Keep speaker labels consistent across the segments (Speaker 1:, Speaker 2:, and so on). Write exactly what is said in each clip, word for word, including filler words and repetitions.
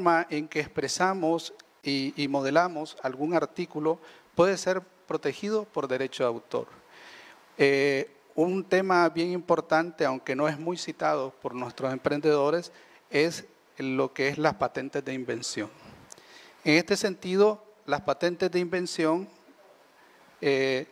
Speaker 1: forma en que expresamos y, y modelamos algún artículo puede ser protegido por derecho de autor. Eh, un tema bien importante, aunque no es muy citado por nuestros emprendedores, es lo que es las patentes de invención. En este sentido, las patentes de invención eh,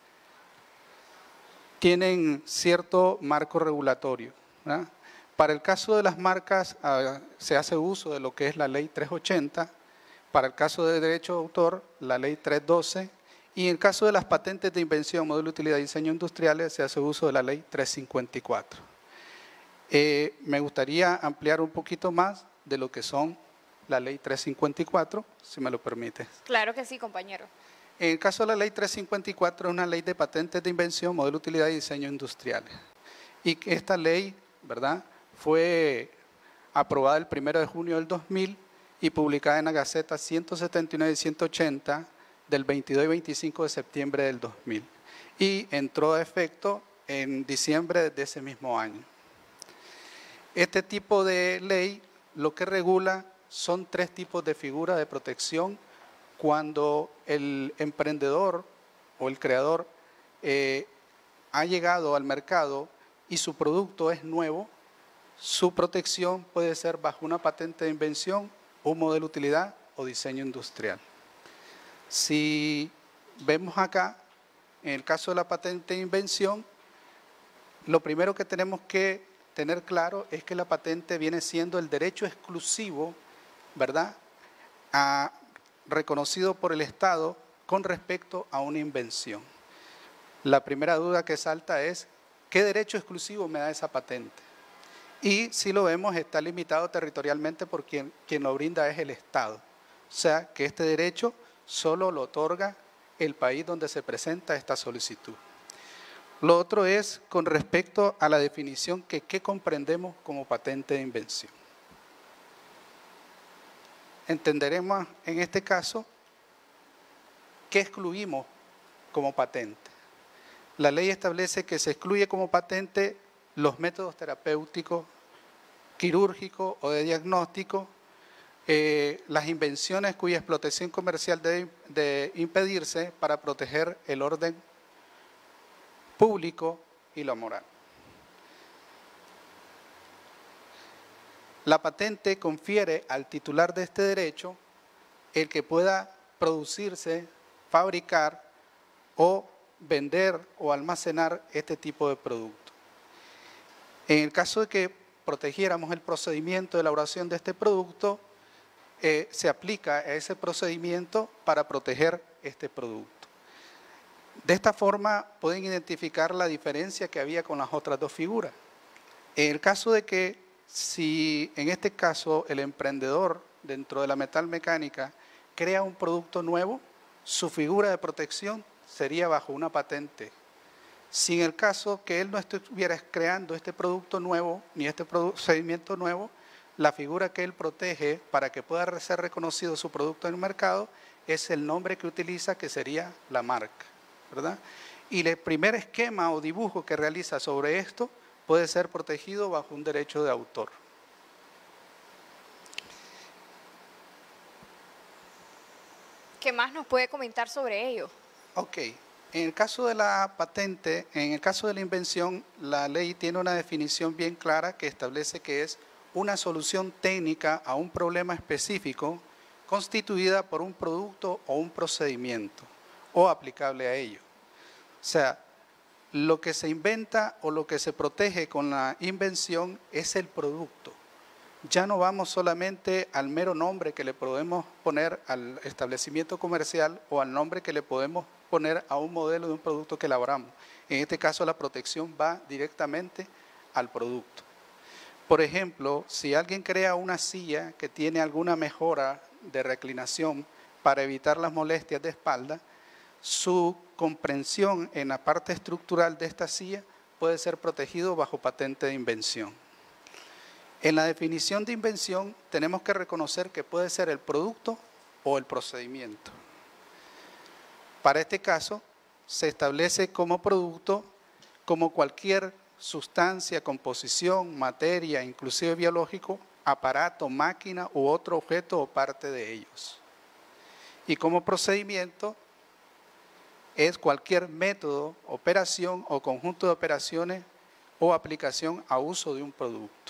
Speaker 1: tienen cierto marco regulatorio, ¿verdad? Para el caso de las marcas uh, se hace uso de lo que es la ley trescientos ochenta, para el caso de derecho de autor, la ley trescientos doce, y en el caso de las patentes de invención, modelo de utilidad y diseño industriales, se hace uso de la ley trescientos cincuenta y cuatro. Eh, me gustaría ampliar un poquito más de lo que son la ley trescientos cincuenta y cuatro, si me lo permite.
Speaker 2: Claro que sí, compañero.
Speaker 1: En el caso de la ley trescientos cincuenta y cuatro es una ley de patentes de invención, modelo de utilidad y diseño industriales. Y que esta ley, ¿verdad?, fue aprobada el primero de junio del dos mil y publicada en la Gaceta ciento setenta y nueve y ciento ochenta del veintidós y veinticinco de septiembre del dos mil. Y entró a efecto en diciembre de ese mismo año. Este tipo de ley lo que regula son tres tipos de figuras de protección cuando el emprendedor o el creador eh, ha llegado al mercado y su producto es nuevo. Su protección puede ser bajo una patente de invención, un modelo de utilidad o diseño industrial. Si vemos acá, en el caso de la patente de invención, lo primero que tenemos que tener claro es que la patente viene siendo el derecho exclusivo, ¿verdad?, a, reconocido por el Estado con respecto a una invención. La primera duda que salta es, ¿qué derecho exclusivo me da esa patente? Y si lo vemos, está limitado territorialmente por quien, quien lo brinda es el Estado. O sea, que este derecho solo lo otorga el país donde se presenta esta solicitud. Lo otro es con respecto a la definición que ¿qué comprendemos como patente de invención? Entenderemos en este caso qué excluimos como patente. La ley establece que se excluye como patente los métodos terapéuticos, quirúrgicos o de diagnóstico, eh, las invenciones cuya explotación comercial debe de impedirse para proteger el orden público y la moral. La patente confiere al titular de este derecho el que pueda producirse, fabricar o vender o almacenar este tipo de producto. En el caso de que protegiéramos el procedimiento de elaboración de este producto, eh, se aplica a ese procedimiento para proteger este producto. De esta forma pueden identificar la diferencia que había con las otras dos figuras. En el caso de que, si en este caso el emprendedor dentro de la metalmecánica crea un producto nuevo, su figura de protección sería bajo una patente. Si en el caso que él no estuviera creando este producto nuevo, ni este procedimiento nuevo, la figura que él protege para que pueda ser reconocido su producto en el mercado es el nombre que utiliza, que sería la marca, ¿verdad? Y el primer esquema o dibujo que realiza sobre esto puede ser protegido bajo un derecho de autor.
Speaker 2: ¿Qué más nos puede comentar sobre ello?
Speaker 1: Ok. En el caso de la patente, en el caso de la invención, la ley tiene una definición bien clara que establece que es una solución técnica a un problema específico constituida por un producto o un procedimiento o aplicable a ello. O sea, lo que se inventa o lo que se protege con la invención es el producto. Ya no vamos solamente al mero nombre que le podemos poner al establecimiento comercial o al nombre que le podemos poner a un modelo de un producto que elaboramos. En este caso la protección va directamente al producto. Por ejemplo, si alguien crea una silla que tiene alguna mejora de reclinación para evitar las molestias de espalda, su comprensión en la parte estructural de esta silla puede ser protegido bajo patente de invención. En la definición de invención tenemos que reconocer que puede ser el producto o el procedimiento. Para este caso, se establece como producto como cualquier sustancia, composición, materia, inclusive biológico, aparato, máquina u otro objeto o parte de ellos. Y como procedimiento es cualquier método, operación o conjunto de operaciones o aplicación a uso de un producto.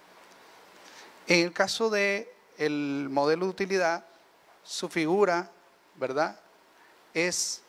Speaker 1: En el caso del modelo de utilidad, su figura, ¿verdad?, es,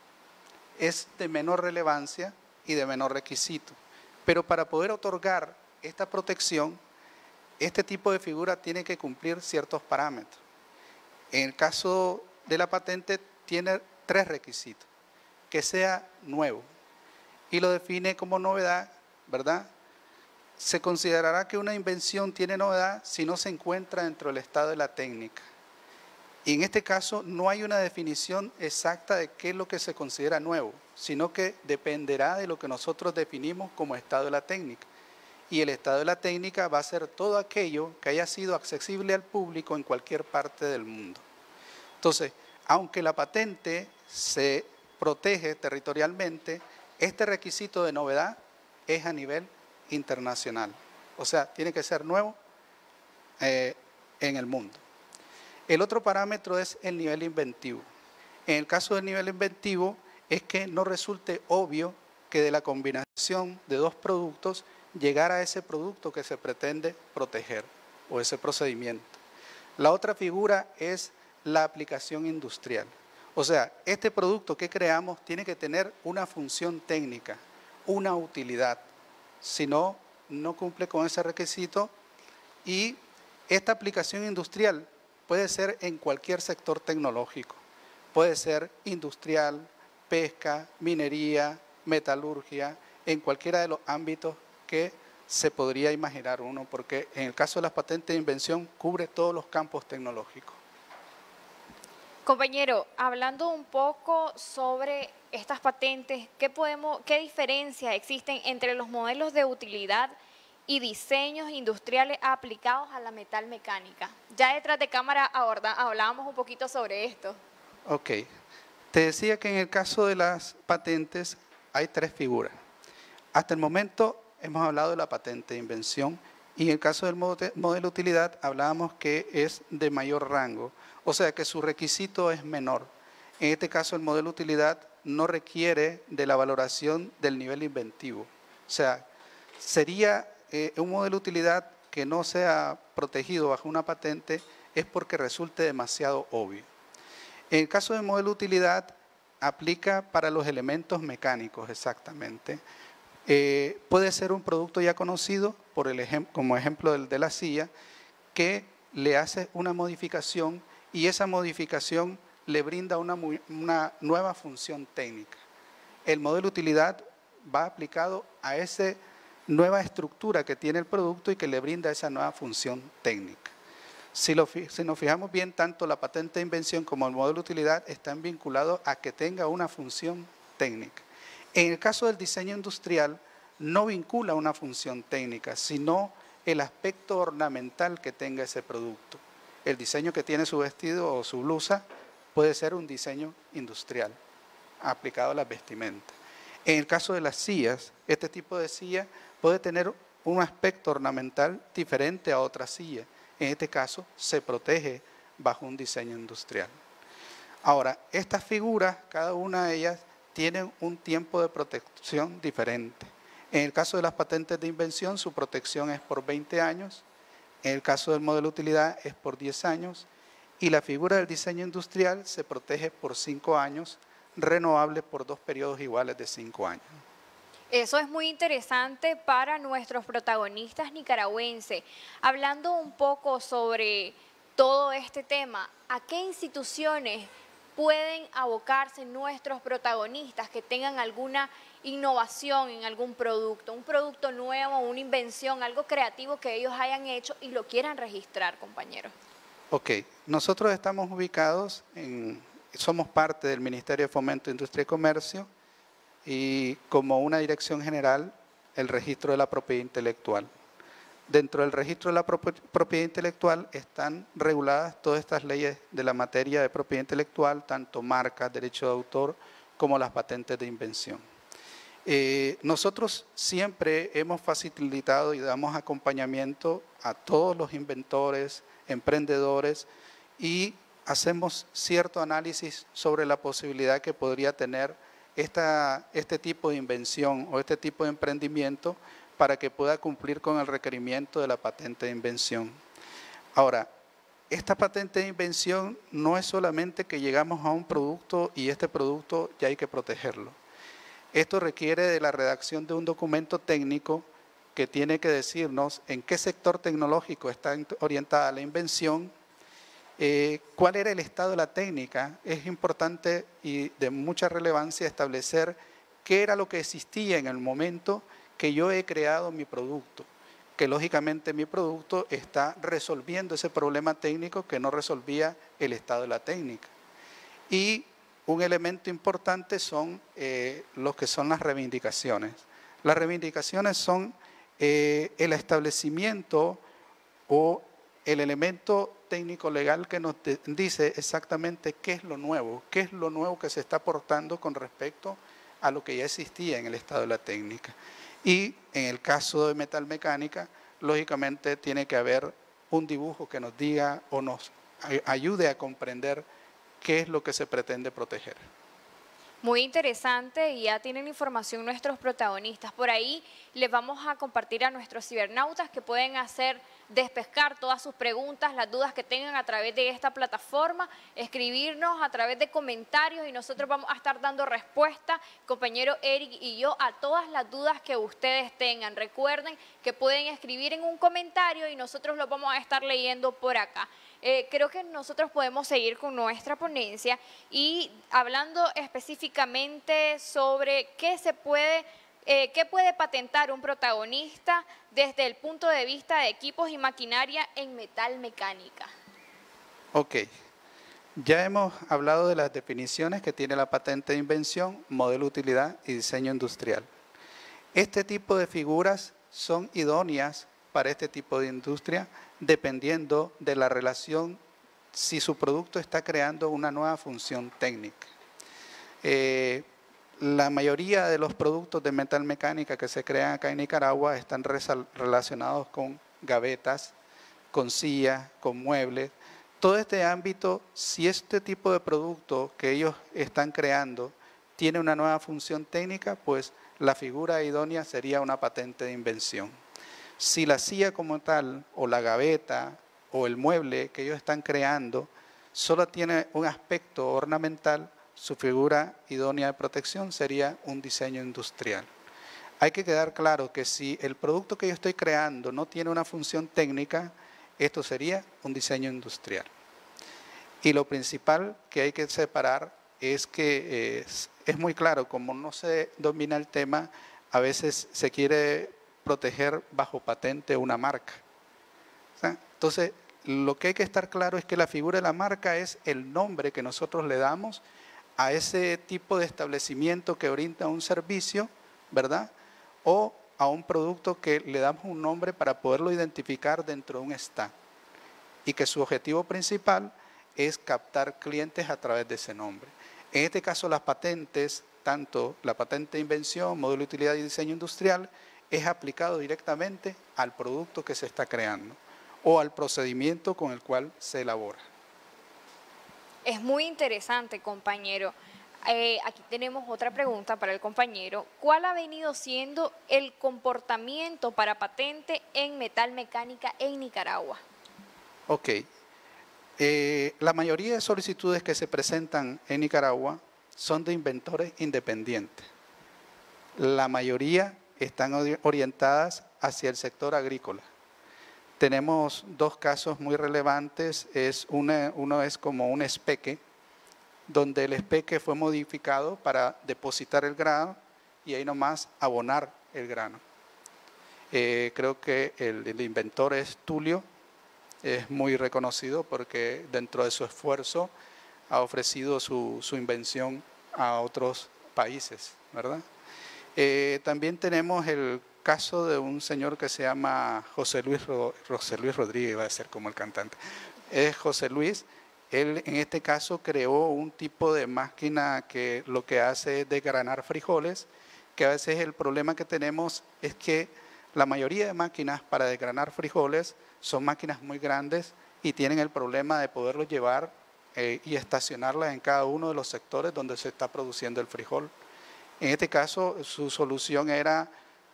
Speaker 1: es de menor relevancia y de menor requisito. Pero para poder otorgar esta protección, este tipo de figura tiene que cumplir ciertos parámetros. En el caso de la patente tiene tres requisitos: que sea nuevo, y lo define como novedad, ¿verdad? Se considerará que una invención tiene novedad si no se encuentra dentro del estado de la técnica. Y en este caso no hay una definición exacta de qué es lo que se considera nuevo, sino que dependerá de lo que nosotros definimos como estado de la técnica. Y el estado de la técnica va a ser todo aquello que haya sido accesible al público en cualquier parte del mundo. Entonces, aunque la patente se protege territorialmente, este requisito de novedad es a nivel internacional. O sea, tiene que ser nuevo eh, en el mundo. El otro parámetro es el nivel inventivo. En el caso del nivel inventivo es que no resulte obvio que de la combinación de dos productos llegara a ese producto que se pretende proteger o ese procedimiento. La otra figura es la aplicación industrial. O sea, este producto que creamos tiene que tener una función técnica, una utilidad. Si no, no cumple con ese requisito. Y esta aplicación industrial puede ser en cualquier sector tecnológico. Puede ser industrial, pesca, minería, metalurgia, en cualquiera de los ámbitos que se podría imaginar uno, porque en el caso de las patentes de invención cubre todos los campos tecnológicos.
Speaker 2: Compañero, hablando un poco sobre estas patentes, ¿qué podemos, qué diferencias existen entre los modelos de utilidad y diseños industriales aplicados a la metalmecánica? Ya detrás de cámara aborda, hablábamos un poquito sobre esto.
Speaker 1: Ok. Te decía que en el caso de las patentes hay tres figuras. Hasta el momento hemos hablado de la patente de invención y en el caso del modelo de utilidad hablábamos que es de mayor rango, o sea que su requisito es menor. En este caso el modelo de utilidad no requiere de la valoración del nivel inventivo. O sea, sería eh, un modelo de utilidad que no sea protegido bajo una patente es porque resulte demasiado obvio. En el caso del modelo de utilidad aplica para los elementos mecánicos exactamente. Eh, puede ser un producto ya conocido, por el ejem- como ejemplo del de la silla, que le hace una modificación y esa modificación le brinda una, una nueva función técnica. El modelo de utilidad va aplicado a esa nueva estructura que tiene el producto y que le brinda esa nueva función técnica. Si, lo, si nos fijamos bien, tanto la patente de invención como el modelo de utilidad están vinculados a que tenga una función técnica. En el caso del diseño industrial, no vincula una función técnica, sino el aspecto ornamental que tenga ese producto. El diseño que tiene su vestido o su blusa puede ser un diseño industrial aplicado a las vestimentas. En el caso de las sillas, este tipo de silla puede tener un aspecto ornamental diferente a otra silla. En este caso, se protege bajo un diseño industrial. Ahora, estas figuras, cada una de ellas, tienen un tiempo de protección diferente. En el caso de las patentes de invención, su protección es por veinte años. En el caso del modelo de utilidad es por diez años. Y la figura del diseño industrial se protege por cinco años, renovable por dos periodos iguales de cinco años.
Speaker 2: Eso es muy interesante para nuestros protagonistas nicaragüenses. Hablando un poco sobre todo este tema, ¿a qué instituciones pueden abocarse nuestros protagonistas que tengan alguna innovación en algún producto, un producto nuevo, una invención, algo creativo que ellos hayan hecho y lo quieran registrar, compañeros?
Speaker 1: Ok, nosotros estamos ubicados, en, somos parte del Ministerio de Fomento, Industria y Comercio y como una dirección general, el registro de la propiedad intelectual. Dentro del registro de la propiedad intelectual están reguladas todas estas leyes de la materia de propiedad intelectual, tanto marcas, derecho de autor, como las patentes de invención. Eh, nosotros siempre hemos facilitado y damos acompañamiento a todos los inventores, emprendedores y hacemos cierto análisis sobre la posibilidad que podría tener esta, este tipo de invención o este tipo de emprendimiento para que pueda cumplir con el requerimiento de la patente de invención. Ahora, esta patente de invención no es solamente que llegamos a un producto y este producto ya hay que protegerlo. Esto requiere de la redacción de un documento técnico que tiene que decirnos en qué sector tecnológico está orientada la invención, eh, cuál era el estado de la técnica. Es importante y de mucha relevancia establecer qué era lo que existía en el momento que yo he creado mi producto, que lógicamente mi producto está resolviendo ese problema técnico que no resolvía el estado de la técnica. Y un elemento importante son eh, los que son las reivindicaciones. Las reivindicaciones son eh, el establecimiento o el elemento técnico legal que nos dice exactamente qué es lo nuevo, qué es lo nuevo que se está aportando con respecto a lo que ya existía en el estado de la técnica. Y en el caso de metalmecánica, lógicamente tiene que haber un dibujo que nos diga o nos ayude a comprender qué es lo que se pretende proteger.
Speaker 2: Muy interesante y ya tienen información nuestros protagonistas. Por ahí les vamos a compartir a nuestros cibernautas que pueden hacer despescar todas sus preguntas, las dudas que tengan a través de esta plataforma, escribirnos a través de comentarios y nosotros vamos a estar dando respuesta, compañero Eric y yo, a todas las dudas que ustedes tengan. Recuerden que pueden escribir en un comentario y nosotros los vamos a estar leyendo por acá. Eh, creo que nosotros podemos seguir con nuestra ponencia y hablando específicamente sobre qué se puede, eh, qué puede patentar un protagonista desde el punto de vista de equipos y maquinaria en metalmecánica.
Speaker 1: Ok, ya hemos hablado de las definiciones que tiene la patente de invención, modelo de utilidad y diseño industrial. Este tipo de figuras son idóneas para este tipo de industria, dependiendo de la relación, si su producto está creando una nueva función técnica. Eh, la mayoría de los productos de metalmecánica que se crean acá en Nicaragua están relacionados con gavetas, con sillas, con muebles. Todo este ámbito, si este tipo de producto que ellos están creando tiene una nueva función técnica, pues la figura idónea sería una patente de invención. Si la silla como tal, o la gaveta, o el mueble que ellos están creando, solo tiene un aspecto ornamental, su figura idónea de protección sería un diseño industrial. Hay que quedar claro que si el producto que yo estoy creando no tiene una función técnica, esto sería un diseño industrial. Y lo principal que hay que separar es que es, es muy claro, como no se domina el tema, a veces se quiere proteger bajo patente una marca. ¿Sí? Entonces, lo que hay que estar claro es que la figura de la marca es el nombre que nosotros le damos a ese tipo de establecimiento que brinda un servicio, ¿verdad? O a un producto que le damos un nombre para poderlo identificar dentro de un stand. Y que su objetivo principal es captar clientes a través de ese nombre. En este caso, las patentes, tanto la patente de invención, modelo de utilidad y diseño industrial, es aplicado directamente al producto que se está creando o al procedimiento con el cual se elabora.
Speaker 2: Es muy interesante, compañero. Eh, aquí tenemos otra pregunta para el compañero. ¿Cuál ha venido siendo el comportamiento para patente en metalmecánica en Nicaragua?
Speaker 1: Ok. Eh, la mayoría de solicitudes que se presentan en Nicaragua son de inventores independientes. La mayoría están orientadas hacia el sector agrícola. Tenemos dos casos muy relevantes, es una, uno es como un espeque, donde el espeque fue modificado para depositar el grano y ahí nomás abonar el grano. Eh, creo que el, el inventor es Tulio, es muy reconocido porque dentro de su esfuerzo ha ofrecido su, su invención a otros países, ¿verdad? Eh, también tenemos el caso de un señor que se llama José Luis, José Luis Rodríguez, va a ser como el cantante. Es José Luis, él en este caso creó un tipo de máquina que lo que hace es desgranar frijoles que a veces el problema que tenemos es que la mayoría de máquinas para desgranar frijoles son máquinas muy grandes y tienen el problema de poderlos llevar eh, y estacionarlas en cada uno de los sectores donde se está produciendo el frijol. En este caso, su solución era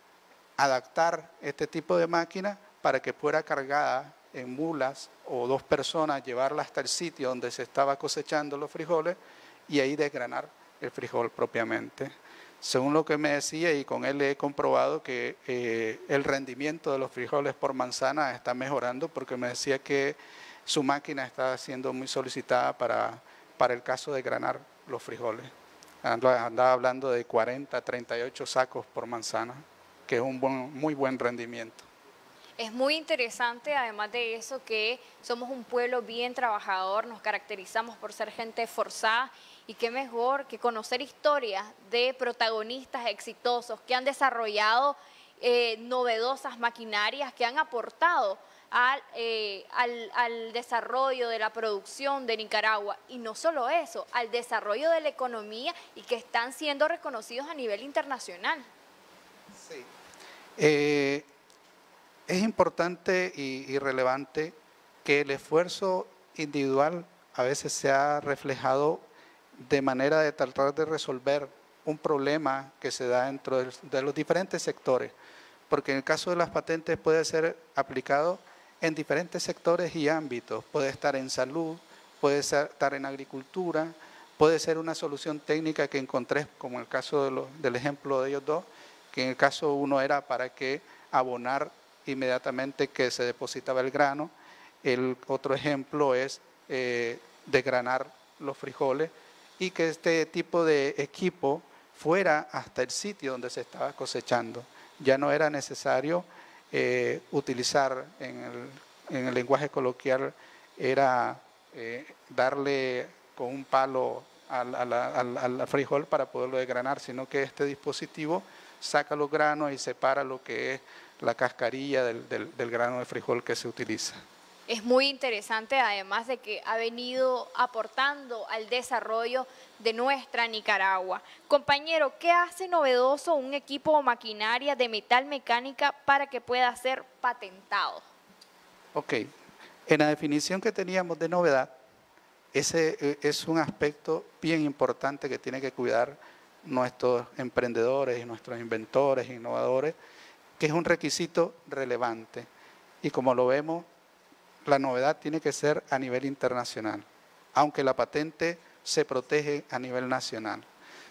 Speaker 1: adaptar este tipo de máquina para que fuera cargada en mulas o dos personas, llevarla hasta el sitio donde se estaba cosechando los frijoles y ahí desgranar el frijol propiamente. Según lo que me decía, y con él he comprobado que eh, el rendimiento de los frijoles por manzana está mejorando, porque me decía que su máquina está siendo muy solicitada para, para el caso de granar los frijoles. Andaba hablando de cuarenta, treinta y ocho sacos por manzana, que es un buen, muy buen rendimiento.
Speaker 2: Es muy interesante, además de eso, que somos un pueblo bien trabajador, nos caracterizamos por ser gente esforzada y qué mejor que conocer historias de protagonistas exitosos que han desarrollado eh, novedosas maquinarias que han aportado al, eh, al, al desarrollo de la producción de Nicaragua y no solo eso, al desarrollo de la economía y que están siendo reconocidos a nivel internacional.
Speaker 1: Sí. Eh, es importante y, y relevante que el esfuerzo individual a veces se ha reflejado de manera de tratar de resolver un problema que se da dentro de, de los diferentes sectores, porque en el caso de las patentes puede ser aplicado en diferentes sectores y ámbitos, puede estar en salud, puede ser, estar en agricultura, puede ser una solución técnica que encontré, como el caso de lo, del ejemplo de ellos dos, que en el caso uno era para que abonar inmediatamente que se depositaba el grano, el otro ejemplo es eh, desgranar los frijoles y que este tipo de equipo fuera hasta el sitio donde se estaba cosechando. Ya no era necesario eh, utilizar, en el, en el lenguaje coloquial, era eh, darle con un palo al, al, al, al frijol para poderlo desgranar, sino que este dispositivo saca los granos y separa lo que es la cascarilla del, del, del grano de frijol que se utiliza.
Speaker 2: Es muy interesante, además de que ha venido aportando al desarrollo de nuestra Nicaragua. Compañero, ¿qué hace novedoso un equipo o maquinaria de metal mecánica para que pueda ser patentado?
Speaker 1: Ok, en la definición que teníamos de novedad, ese es un aspecto bien importante que tiene que cuidar nuestros emprendedores y nuestros inventores, innovadores, que es un requisito relevante. Y como lo vemos, la novedad tiene que ser a nivel internacional, aunque la patente se protege a nivel nacional.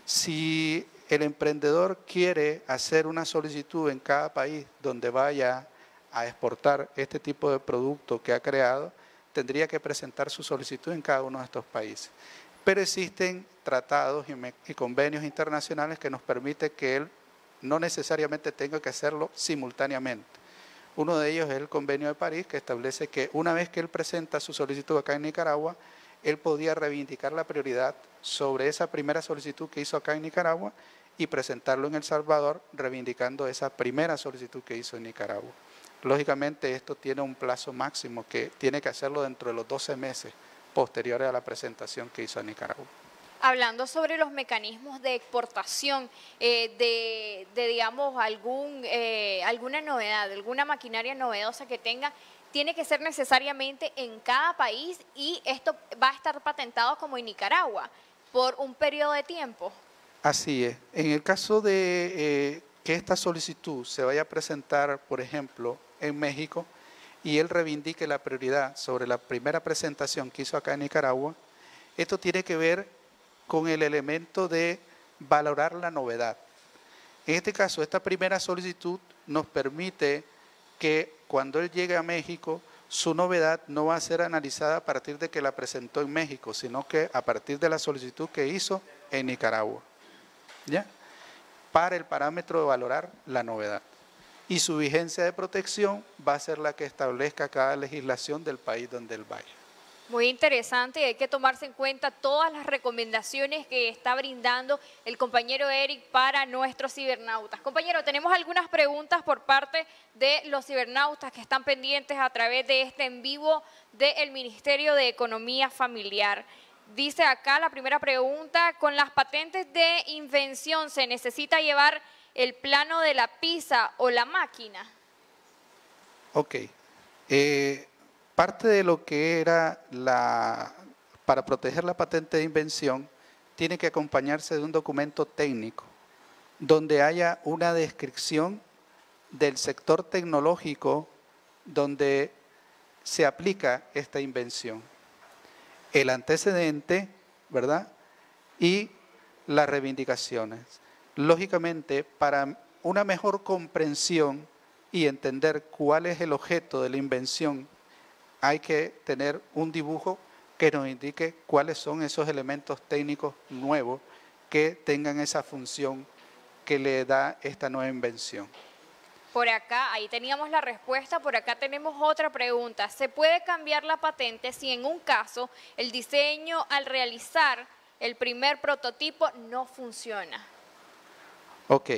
Speaker 1: Si el emprendedor quiere hacer una solicitud en cada país donde vaya a exportar este tipo de producto que ha creado, tendría que presentar su solicitud en cada uno de estos países. Pero existen tratados y convenios internacionales que nos permiten que él no necesariamente tenga que hacerlo simultáneamente. Uno de ellos es el Convenio de París, que establece que una vez que él presenta su solicitud acá en Nicaragua, él podía reivindicar la prioridad sobre esa primera solicitud que hizo acá en Nicaragua y presentarlo en El Salvador, reivindicando esa primera solicitud que hizo en Nicaragua. Lógicamente, esto tiene un plazo máximo que tiene que hacerlo dentro de los doce meses posteriores a la presentación que hizo en Nicaragua.
Speaker 2: Hablando sobre los mecanismos de exportación, eh, de, de, digamos, algún, eh, alguna novedad, alguna maquinaria novedosa que tenga, tiene que ser necesariamente en cada país y esto va a estar patentado como en Nicaragua por un periodo de tiempo.
Speaker 1: Así es. En el caso de eh, que esta solicitud se vaya a presentar, por ejemplo, en México y él reivindique la prioridad sobre la primera presentación que hizo acá en Nicaragua, esto tiene que ver con el elemento de valorar la novedad. En este caso, esta primera solicitud nos permite que cuando él llegue a México, su novedad no va a ser analizada a partir de que la presentó en México, sino que a partir de la solicitud que hizo en Nicaragua, ¿ya? Para el parámetro de valorar la novedad. Y su vigencia de protección va a ser la que establezca cada legislación del país donde él vaya.
Speaker 2: Muy interesante y hay que tomarse en cuenta todas las recomendaciones que está brindando el compañero Eric para nuestros cibernautas. Compañero, tenemos algunas preguntas por parte de los cibernautas que están pendientes a través de este en vivo del Ministerio de Economía Familiar. Dice acá la primera pregunta, ¿con las patentes de invención se necesita llevar el plano de la pizza o la máquina?
Speaker 1: Ok. Eh, parte de lo que era la, para proteger la patente de invención, tiene que acompañarse de un documento técnico, donde haya una descripción del sector tecnológico donde se aplica esta invención, el antecedente, ¿verdad? Y las reivindicaciones. Lógicamente, para una mejor comprensión y entender cuál es el objeto de la invención, hay que tener un dibujo que nos indique cuáles son esos elementos técnicos nuevos que tengan esa función que le da esta nueva invención.
Speaker 2: Por acá, ahí teníamos la respuesta, por acá tenemos otra pregunta. ¿Se puede cambiar la patente si en un caso el diseño al realizar el primer prototipo no funciona?
Speaker 1: Ok.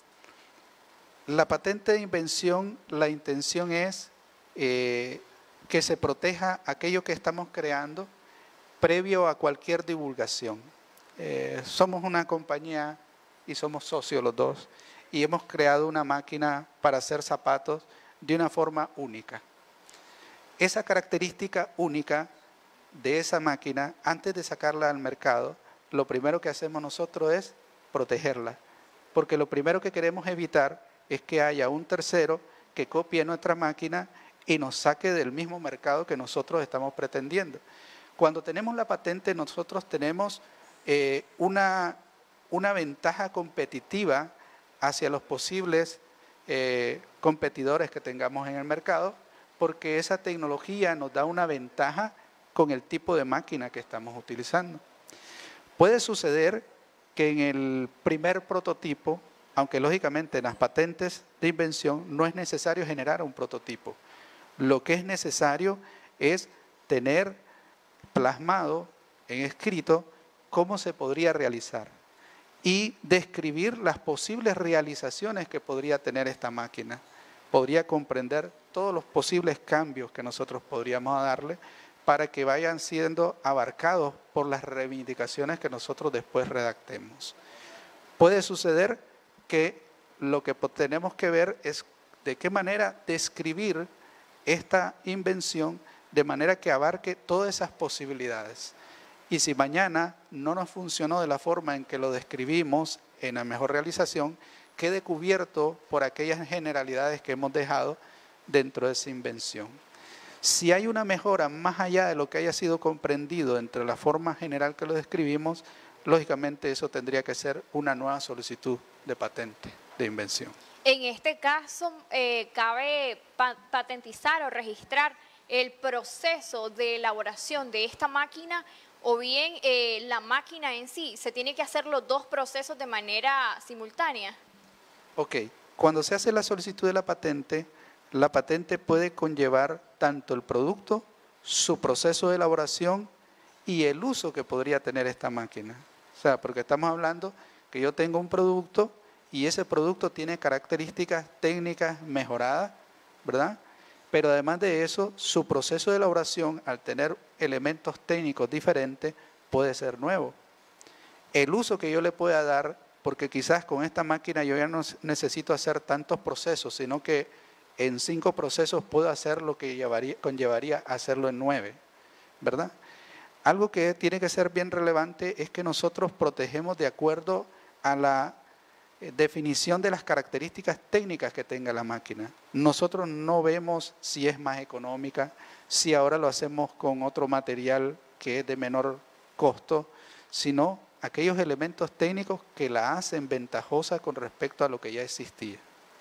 Speaker 1: La patente de invención, la intención es eh, que se proteja aquello que estamos creando previo a cualquier divulgación. Eh, somos una compañía y somos socios los dos y hemos creado una máquina para hacer zapatos de una forma única. Esa característica única de esa máquina, antes de sacarla al mercado, lo primero que hacemos nosotros es protegerla, porque lo primero que queremos evitar es que haya un tercero que copie nuestra máquina y nos saque del mismo mercado que nosotros estamos pretendiendo. Cuando tenemos la patente, nosotros tenemos eh, una, una ventaja competitiva hacia los posibles eh, competidores que tengamos en el mercado, porque esa tecnología nos da una ventaja con el tipo de máquina que estamos utilizando. Puede suceder que en el primer prototipo, aunque lógicamente en las patentes de invención no es necesario generar un prototipo, lo que es necesario es tener plasmado en escrito cómo se podría realizar y describir las posibles realizaciones que podría tener esta máquina. Podría comprender todos los posibles cambios que nosotros podríamos darle para que vayan siendo abarcados por las reivindicaciones que nosotros después redactemos. Puede suceder que lo que tenemos que ver es de qué manera describir esta invención de manera que abarque todas esas posibilidades. Y si mañana no nos funcionó de la forma en que lo describimos en la mejor realización, quede cubierto por aquellas generalidades que hemos dejado dentro de esa invención. Si hay una mejora más allá de lo que haya sido comprendido entre la forma general que lo describimos, lógicamente eso tendría que ser una nueva solicitud de patente de invención.
Speaker 2: En este caso, eh, cabe pa patentizar o registrar el proceso de elaboración de esta máquina, o bien eh, la máquina en sí. ¿Se tiene que hacer los dos procesos de manera simultánea?
Speaker 1: Ok, cuando se hace la solicitud de la patente, la patente puede conllevar tanto el producto, su proceso de elaboración y el uso que podría tener esta máquina. O sea, porque estamos hablando que yo tengo un producto y ese producto tiene características técnicas mejoradas, ¿verdad? Pero además de eso, su proceso de elaboración, al tener elementos técnicos diferentes, puede ser nuevo. El uso que yo le pueda dar, porque quizás con esta máquina yo ya no necesito hacer tantos procesos, sino que en cinco procesos puedo hacer lo que llevaría, conllevaría a hacerlo en nueve, ¿verdad? Algo que tiene que ser bien relevante es que nosotros protegemos de acuerdo a la definición de las características técnicas que tenga la máquina. Nosotros no vemos si es más económica, si ahora lo hacemos con otro material que es de menor costo, sino aquellos elementos técnicos que la hacen ventajosa con respecto a lo que ya existía.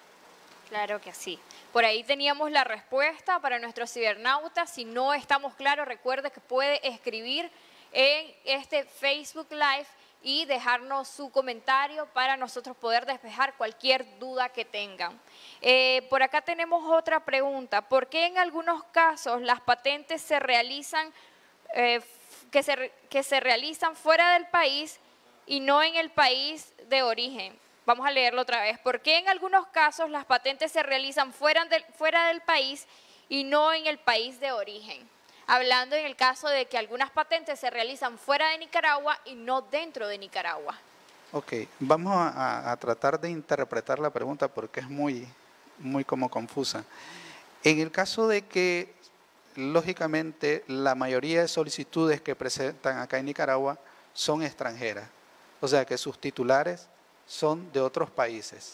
Speaker 2: Claro que sí. Por ahí teníamos la respuesta para nuestros cibernautas. Si no estamos claros, recuerde que puede escribir en este Facebook Live y dejarnos su comentario para nosotros poder despejar cualquier duda que tengan. Eh, por acá tenemos otra pregunta. ¿Por qué en algunos casos las patentes se realizan, eh, que, se, que se realizan fuera del país y no en el país de origen? Vamos a leerlo otra vez. ¿Por qué en algunos casos las patentes se realizan fuera, de, fuera del país y no en el país de origen? Hablando en el caso de que algunas patentes se realizan fuera de Nicaragua y no dentro de Nicaragua.
Speaker 1: Ok, vamos a, a tratar de interpretar la pregunta porque es muy, muy como confusa. En el caso de que, lógicamente, la mayoría de solicitudes que presentan acá en Nicaragua son extranjeras, o sea que sus titulares son de otros países.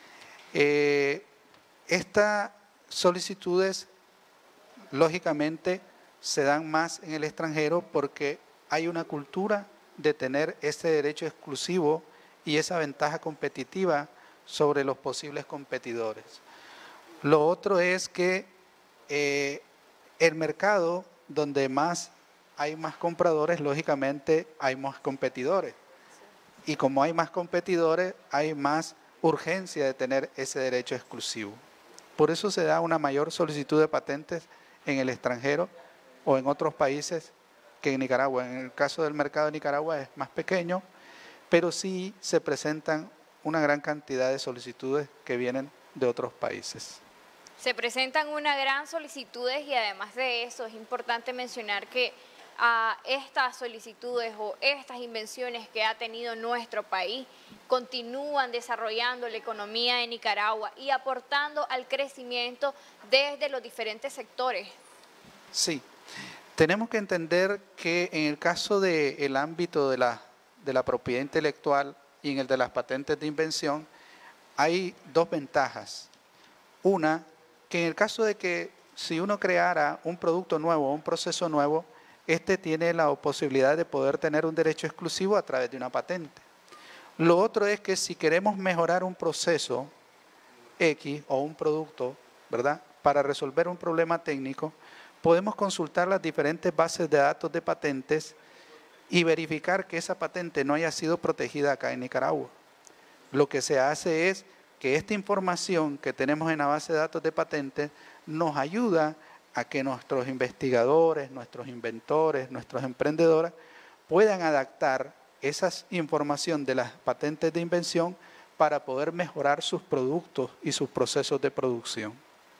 Speaker 1: Eh, estas solicitudes, lógicamente, se dan más en el extranjero porque hay una cultura de tener ese derecho exclusivo y esa ventaja competitiva sobre los posibles competidores. Lo otro es que eh, el mercado donde más hay más compradores, lógicamente hay más competidores. Y como hay más competidores, hay más urgencia de tener ese derecho exclusivo. Por eso se da una mayor solicitud de patentes en el extranjero o en otros países que en Nicaragua. En el caso del mercado de Nicaragua es más pequeño, pero sí se presentan una gran cantidad de solicitudes que vienen de otros países.
Speaker 2: Se presentan una gran solicitudes y además de eso es importante mencionar que a estas solicitudes o estas invenciones que ha tenido nuestro país continúan desarrollando la economía de Nicaragua y aportando al crecimiento desde los diferentes sectores.
Speaker 1: Sí, tenemos que entender que en el caso del ámbito de la, de la propiedad intelectual y en el de las patentes de invención hay dos ventajas. Una, que en el caso de que si uno creara un producto nuevo, un proceso nuevo, este tiene la posibilidad de poder tener un derecho exclusivo a través de una patente. Lo otro es que si queremos mejorar un proceso X o un producto, ¿verdad?, para resolver un problema técnico, podemos consultar las diferentes bases de datos de patentes y verificar que esa patente no haya sido protegida acá en Nicaragua. Lo que se hace es que esta información que tenemos en la base de datos de patentes nos ayuda a que nuestros investigadores, nuestros inventores, nuestros emprendedores puedan adaptar esa información de las patentes de invención para poder mejorar sus productos y sus procesos de producción.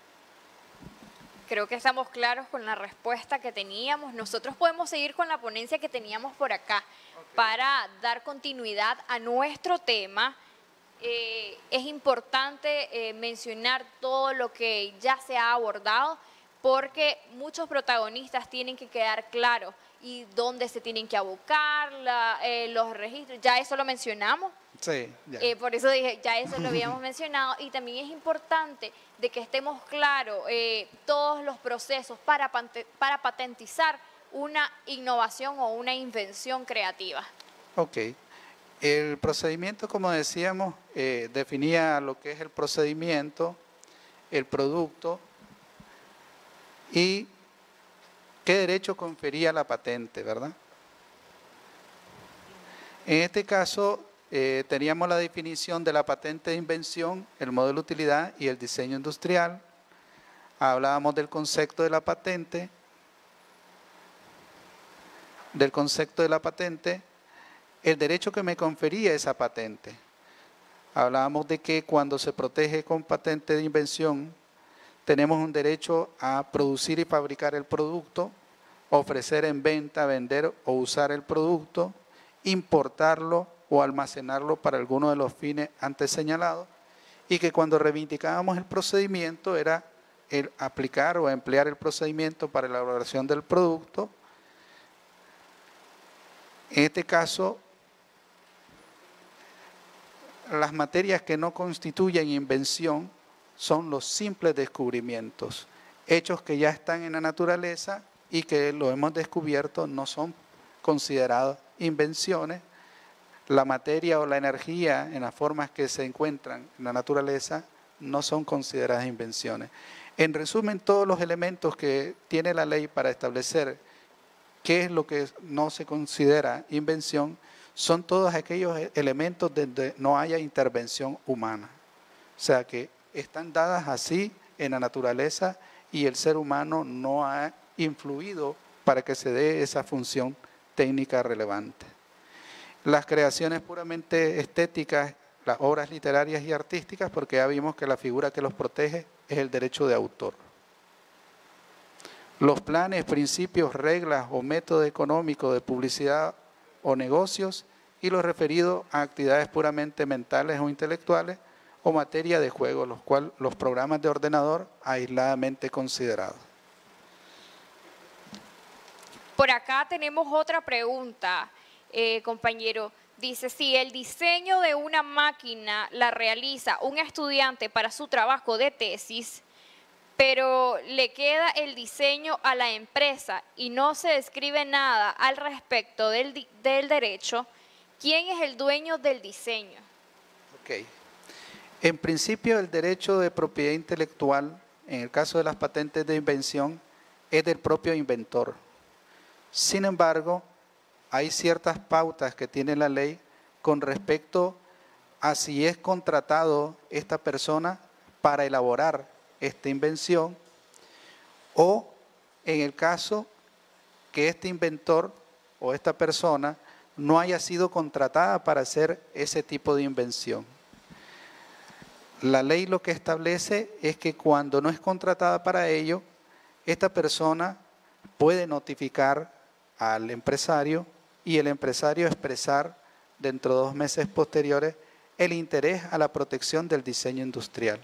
Speaker 2: Creo que estamos claros con la respuesta que teníamos. Nosotros podemos seguir con la ponencia que teníamos por acá okay, para dar continuidad a nuestro tema. Eh, es importante eh, mencionar todo lo que ya se ha abordado porque muchos protagonistas tienen que quedar claros y dónde se tienen que abocar, la, eh, los registros, ya eso lo mencionamos.
Speaker 1: Sí, ya.
Speaker 2: Eh, por eso dije, ya eso lo habíamos mencionado y también es importante de que estemos claros eh, todos los procesos para, para patentizar una innovación o una invención creativa.
Speaker 1: Ok. El procedimiento, como decíamos, eh, definía lo que es el procedimiento, el producto y qué derecho confería la patente, ¿verdad? En este caso, eh, teníamos la definición de la patente de invención, el modelo de utilidad y el diseño industrial. Hablábamos del concepto de la patente, del concepto de la patente, el derecho que me confería esa patente. Hablábamos de que cuando se protege con patente de invención, tenemos un derecho a producir y fabricar el producto, ofrecer en venta, vender o usar el producto, importarlo o almacenarlo para alguno de los fines antes señalados, y que cuando reivindicábamos el procedimiento era el aplicar o emplear el procedimiento para la elaboración del producto. En este caso, las materias que no constituyen invención son los simples descubrimientos, hechos que ya están en la naturaleza y que lo hemos descubierto no son considerados invenciones. La materia o la energía en las formas que se encuentran en la naturaleza no son consideradas invenciones. En resumen, todos los elementos que tiene la ley para establecer qué es lo que no se considera invención son todos aquellos elementos donde no haya intervención humana. O sea que están dadas así en la naturaleza y el ser humano no ha influido para que se dé esa función técnica relevante. Las creaciones puramente estéticas, las obras literarias y artísticas, porque ya vimos que la figura que los protege es el derecho de autor. Los planes, principios, reglas o método económico de publicidad o negocios y lo referido a actividades puramente mentales o intelectuales o materia de juego, los cuales los programas de ordenador aisladamente considerados.
Speaker 2: Por acá tenemos otra pregunta, eh, compañero. Dice, si el diseño de una máquina la realiza un estudiante para su trabajo de tesis, pero le queda el diseño a la empresa y no se describe nada al respecto del, del derecho, ¿quién es el dueño del diseño?
Speaker 1: Ok. En principio, el derecho de propiedad intelectual, en el caso de las patentes de invención, es del propio inventor. Sin embargo, hay ciertas pautas que tiene la ley con respecto a si es contratado esta persona para elaborar esta invención o en el caso que este inventor o esta persona no haya sido contratada para hacer ese tipo de invención. La ley lo que establece es que cuando no es contratada para ello, esta persona puede notificar al empresario y el empresario expresar dentro de dos meses posteriores el interés a la protección del diseño industrial.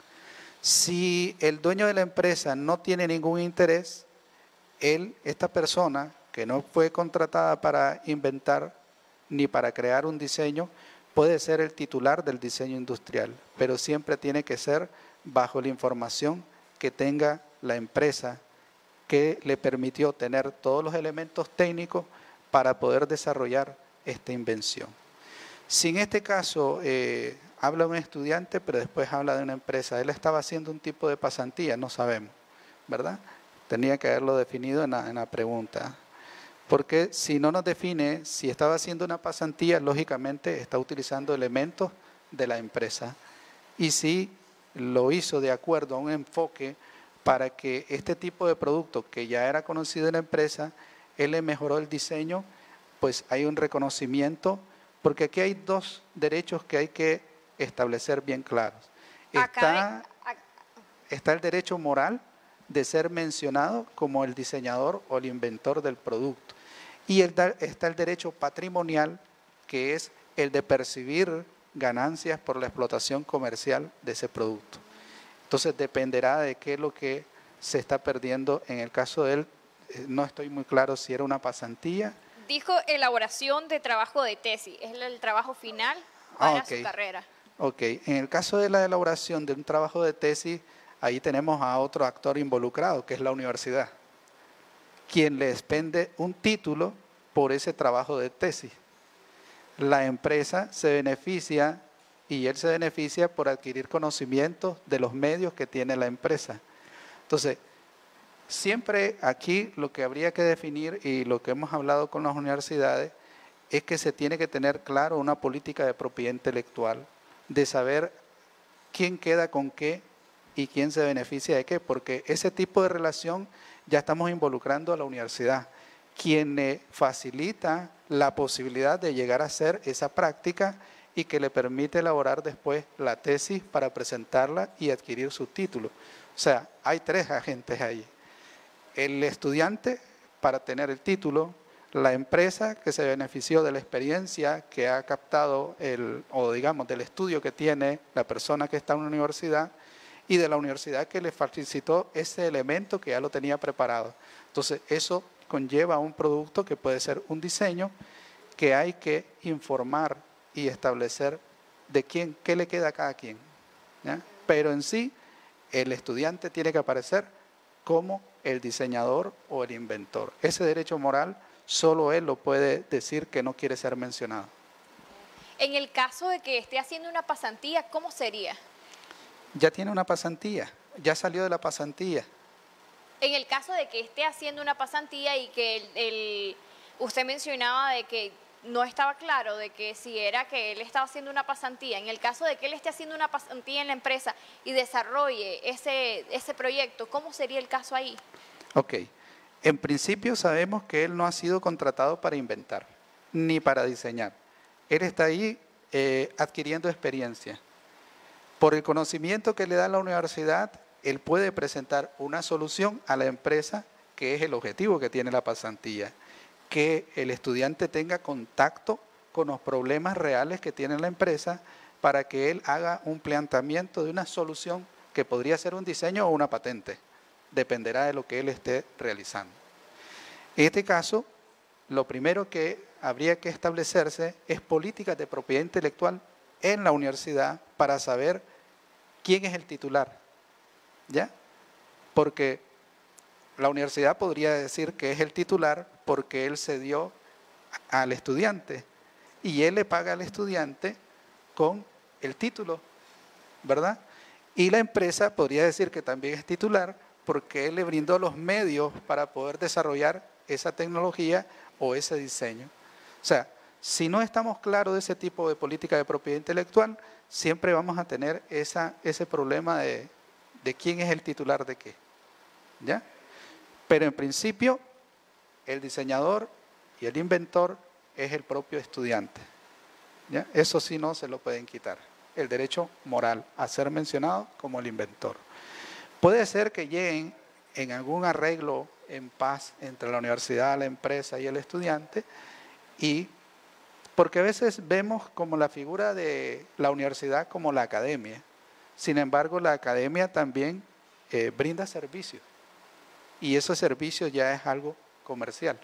Speaker 1: Si el dueño de la empresa no tiene ningún interés, él, esta persona que no fue contratada para inventar ni para crear un diseño, puede ser el titular del diseño industrial, pero siempre tiene que ser bajo la información que tenga la empresa que le permitió tener todos los elementos técnicos para poder desarrollar esta invención. Si en este caso eh, habla un estudiante, pero después habla de una empresa, él estaba haciendo un tipo de pasantía, no sabemos, ¿verdad? Tenía que haberlo definido en la, en la pregunta. Porque si no nos define si estaba haciendo una pasantía, lógicamente está utilizando elementos de la empresa. Y si lo hizo de acuerdo a un enfoque para que este tipo de producto que ya era conocido en la empresa, él le mejoró el diseño, pues hay un reconocimiento, porque aquí hay dos derechos que hay que establecer bien claros. Está, está el derecho moral de ser mencionado como el diseñador o el inventor del producto. Y el, está el derecho patrimonial, que es el de percibir ganancias por la explotación comercial de ese producto. Entonces dependerá de qué es lo que se está perdiendo. En el caso de él, no estoy muy claro si era una pasantía.
Speaker 2: Dijo elaboración de trabajo de tesis, es el trabajo final para
Speaker 1: ah, okay.
Speaker 2: su carrera.
Speaker 1: Ok, en el caso de la elaboración de un trabajo de tesis, ahí tenemos a otro actor involucrado, que es la universidad, quien le expende un título por ese trabajo de tesis. La empresa se beneficia y él se beneficia por adquirir conocimientos de los medios que tiene la empresa. Entonces, siempre aquí lo que habría que definir y lo que hemos hablado con las universidades es que se tiene que tener claro una política de propiedad intelectual, de saber quién queda con qué y quién se beneficia de qué, porque ese tipo de relación ya estamos involucrando a la universidad, quien le facilita la posibilidad de llegar a hacer esa práctica y que le permite elaborar después la tesis para presentarla y adquirir su título. O sea, hay tres agentes ahí. El estudiante para tener el título, la empresa que se benefició de la experiencia que ha captado, el, o digamos del estudio que tiene la persona que está en una universidad, y de la universidad que le facilitó ese elemento que ya lo tenía preparado. Entonces, eso conlleva un producto que puede ser un diseño que hay que informar y establecer de quién, qué le queda a cada quien, ¿ya? Pero en sí, el estudiante tiene que aparecer como el diseñador o el inventor. Ese derecho moral solo él lo puede decir que no quiere ser mencionado.
Speaker 2: En el caso de que esté haciendo una pasantía, ¿cómo sería?
Speaker 1: Ya tiene una pasantía, ya salió de la pasantía.
Speaker 2: En el caso de que esté haciendo una pasantía y que el, el, usted mencionaba de que no estaba claro de que si era que él estaba haciendo una pasantía, en el caso de que él esté haciendo una pasantía en la empresa y desarrolle ese, ese proyecto, ¿cómo sería el caso ahí?
Speaker 1: Ok, en principio sabemos que él no ha sido contratado para inventar, ni para diseñar. Él está ahí eh, adquiriendo experiencia. Por el conocimiento que le da la universidad, él puede presentar una solución a la empresa, que es el objetivo que tiene la pasantía, que el estudiante tenga contacto con los problemas reales que tiene la empresa para que él haga un planteamiento de una solución que podría ser un diseño o una patente. Dependerá de lo que él esté realizando. En este caso, lo primero que habría que establecerse es políticas de propiedad intelectual en la universidad para saber quién es el titular, ¿ya? Porque la universidad podría decir que es el titular porque él cedió al estudiante y él le paga al estudiante con el título, ¿verdad? Y la empresa podría decir que también es titular porque él le brindó los medios para poder desarrollar esa tecnología o ese diseño. O sea, si no estamos claros de ese tipo de política de propiedad intelectual, siempre vamos a tener esa, ese problema de, de quién es el titular de qué, ¿ya? Pero en principio, el diseñador y el inventor es el propio estudiante, ¿ya? Eso sí no se lo pueden quitar. El derecho moral a ser mencionado como el inventor. Puede ser que lleguen en algún arreglo en paz entre la universidad, la empresa y el estudiante, y porque a veces vemos como la figura de la universidad como la academia. Sin embargo, la academia también eh, brinda servicios y ese servicio ya es algo comercial.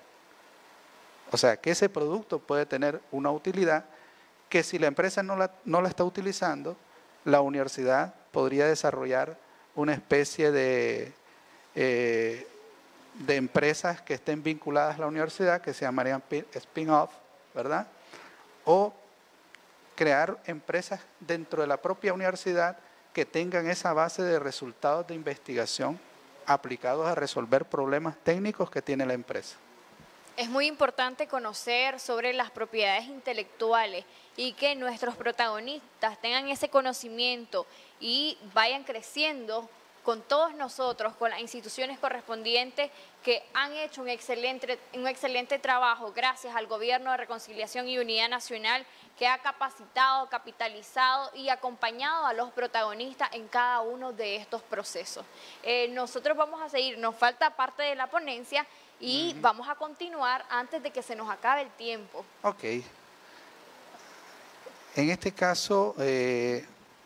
Speaker 1: O sea, que ese producto puede tener una utilidad que si la empresa no la, no la está utilizando, la universidad podría desarrollar una especie de, eh, de empresas que estén vinculadas a la universidad, que se llamarían spin-off, ¿verdad? O crear empresas dentro de la propia universidad que tengan esa base de resultados de investigación aplicados a resolver problemas técnicos que tiene la empresa.
Speaker 2: Es muy importante conocer sobre las propiedades intelectuales y que nuestros protagonistas tengan ese conocimiento y vayan creciendo con todos nosotros, con las instituciones correspondientes que han hecho un excelente, un excelente trabajo gracias al Gobierno de Reconciliación y Unidad Nacional que ha capacitado, capitalizado y acompañado a los protagonistas en cada uno de estos procesos. Eh, nosotros vamos a seguir, nos falta parte de la ponencia y uh-huh. vamos a continuar antes de que se nos acabe el tiempo.
Speaker 1: Ok. En este caso, eh,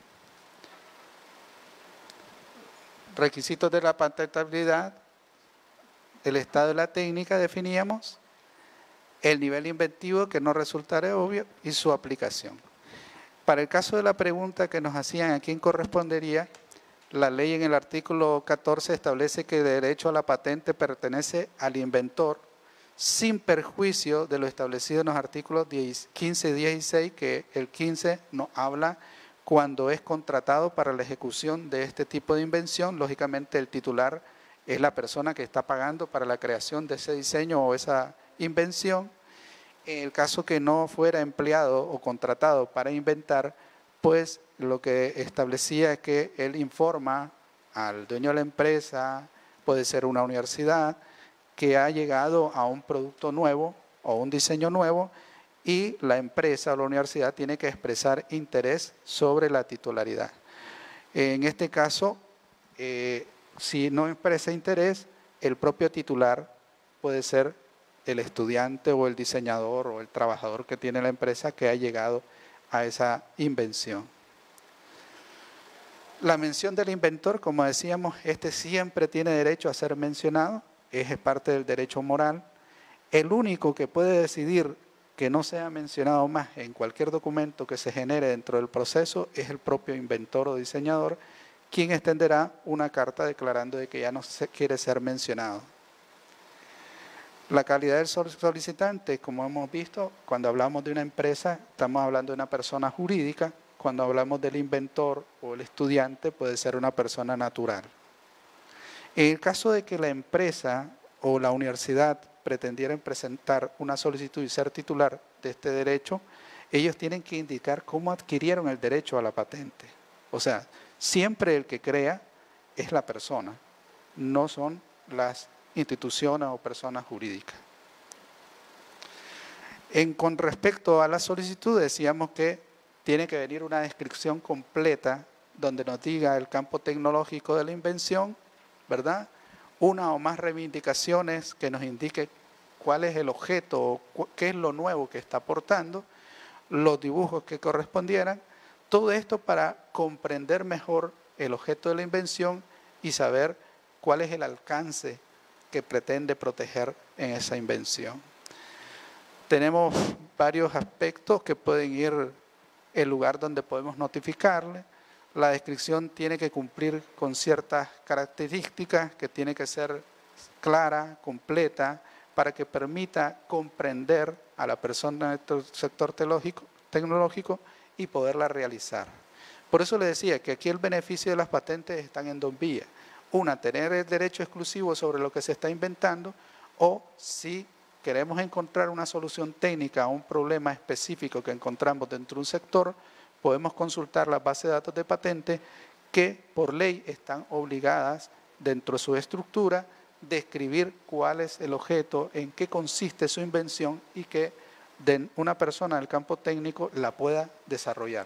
Speaker 1: requisitos de la patentabilidad, el estado de la técnica definíamos, el nivel inventivo que no resultara obvio y su aplicación. Para el caso de la pregunta que nos hacían a quién correspondería, la ley en el artículo catorce establece que el derecho a la patente pertenece al inventor sin perjuicio de lo establecido en los artículos quince y dieciséis, que el quince nos habla cuando es contratado para la ejecución de este tipo de invención. Lógicamente el titular es la persona que está pagando para la creación de ese diseño o esa invención. En el caso que no fuera empleado o contratado para inventar, pues lo que establecía es que él informa al dueño de la empresa, puede ser una universidad, que ha llegado a un producto nuevo o un diseño nuevo y la empresa o la universidad tiene que expresar interés sobre la titularidad. En este caso, eh, si no expresa interés, el propio titular puede ser el estudiante o el diseñador o el trabajador que tiene la empresa que ha llegado a esa invención. La mención del inventor, como decíamos, este siempre tiene derecho a ser mencionado, es parte del derecho moral. El único que puede decidir que no sea mencionado más en cualquier documento que se genere dentro del proceso es el propio inventor o diseñador, quien extenderá una carta declarando de que ya no se quiere ser mencionado. La calidad del solicitante, como hemos visto, cuando hablamos de una empresa, estamos hablando de una persona jurídica. Cuando hablamos del inventor o el estudiante, puede ser una persona natural. En el caso de que la empresa o la universidad pretendieran presentar una solicitud y ser titular de este derecho, ellos tienen que indicar cómo adquirieron el derecho a la patente. O sea, siempre el que crea es la persona, no son las instituciones o personas jurídicas. En, con respecto a la solicitud, decíamos que tiene que venir una descripción completa donde nos diga el campo tecnológico de la invención, ¿verdad? Una o más reivindicaciones que nos indique cuál es el objeto o qué es lo nuevo que está aportando, los dibujos que correspondieran, todo esto para comprender mejor el objeto de la invención y saber cuál es el alcance que pretende proteger en esa invención. Tenemos varios aspectos que pueden ir el lugar donde podemos notificarle. La descripción tiene que cumplir con ciertas características, que tiene que ser clara, completa, para que permita comprender a la persona del sector tecnológico y poderla realizar. Por eso le decía que aquí el beneficio de las patentes están en dos vías. Una, tener el derecho exclusivo sobre lo que se está inventando, o si queremos encontrar una solución técnica a un problema específico que encontramos dentro de un sector, podemos consultar las bases de datos de patentes que por ley están obligadas dentro de su estructura describir cuál es el objeto, en qué consiste su invención y que una persona del campo técnico la pueda desarrollar.